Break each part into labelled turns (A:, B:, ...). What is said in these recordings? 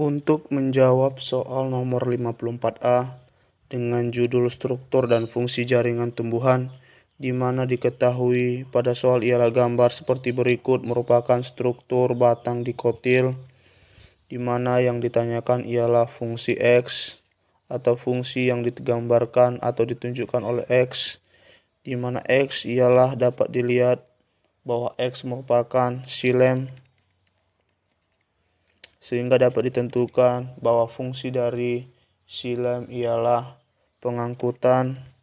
A: Untuk menjawab soal nomor 54A dengan judul struktur dan fungsi jaringan tumbuhan, di mana diketahui pada soal ialah gambar seperti berikut merupakan struktur batang dikotil, di mana yang ditanyakan ialah fungsi X atau fungsi yang digambarkan atau ditunjukkan oleh X, di mana X ialah dapat dilihat bahwa X merupakan silem, sehingga dapat ditentukan bahwa fungsi dari silem ialah pengangkutan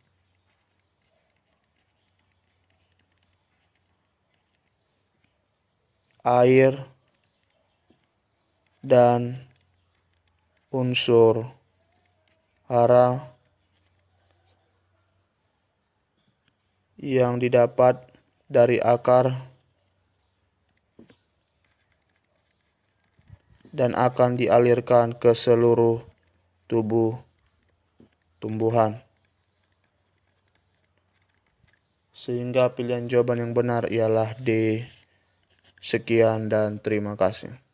A: air dan unsur hara yang didapat dari akar dan akan dialirkan ke seluruh tubuh tumbuhan. Sehingga pilihan jawaban yang benar ialah D. Sekian dan terima kasih.